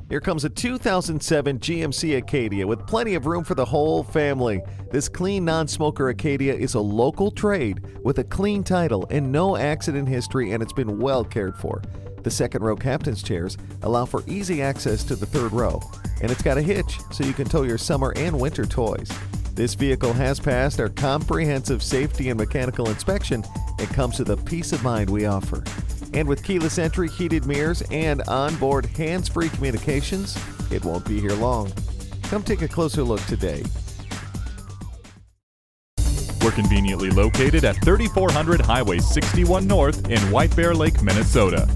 Here comes a 2007 GMC Acadia with plenty of room for the whole family. This clean non-smoker Acadia is a local trade with a clean title and no accident history, and it's been well cared for. The second row captain's chairs allow for easy access to the third row, and it's got a hitch so you can tow your summer and winter toys. This vehicle has passed our comprehensive safety and mechanical inspection. It comes with the peace of mind we offer. And with keyless entry, heated mirrors, and onboard hands-free communications, it won't be here long. Come take a closer look today. We're conveniently located at 3400 Highway 61 North in White Bear Lake, Minnesota.